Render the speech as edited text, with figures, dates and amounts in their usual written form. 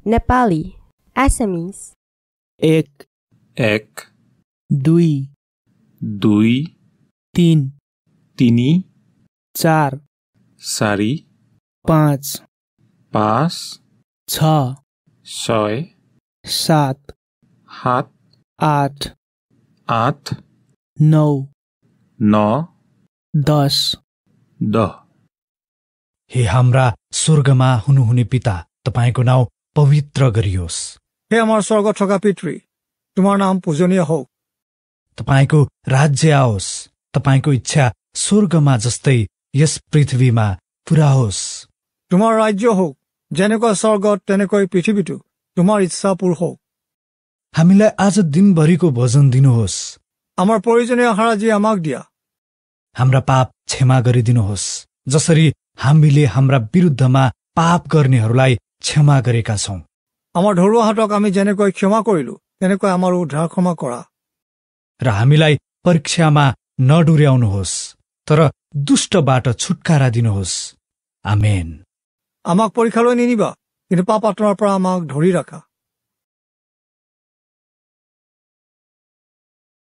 Nepali Assamese एक एक दुई दुई तीन तिनी चार चारि पाँच पाँच छ छय सात सात आठ आठ नौ नौ 10 दह। हे हाम्रा स्वर्गमा हुनुहुने पिता, तपाईको नाउँ पवित्र गरियोस्। हे আমাৰ স্বৰ্গত থকা পিতৃ, তোমাৰ নাম পূজনীয় হওক। तपाईको राज्य आओस्, तपाईको इच्छा स्वर्गमा जस्तै यस पृथ्वीमा पूरा होस्। তোমাৰ ৰাজ্য হওক, যেনেকৈ স্বৰ্গত তেনেকৈ পৃথিৱীতো তোমাৰ ইচ্ছা পূৰ হওক। हामीलाई आज दिनभरिको भोजन दिनुहोस्। আমাৰ প্ৰয়োজনীয় আহাৰ আজি আমাক দিয়া। हाम्रा पाप क्षमा गरिदिनुहोस्, जसरी हामीले हाम्रा विरुद्धमा पाप गर्नेहरूलाई क्षमा गरेका छौं। আমাৰ ধৰুৱাহঁতক আমি যেনেকৈ ক্ষমা কৰিলো তেনেকৈ আমাৰ উদ্ধাৰ ক্ষমা কৰা। र हामीलाई परीक्षामा नडुर्याउनुहोस्, तर दुष्टबाट छुटकारा दिनुहोस्। आमेन। আমাক পৰীক্ষালৈ নিনিবা, কিন্তু পাপ আত্মাৰ পৰা আমাক ধৰি ৰাখা।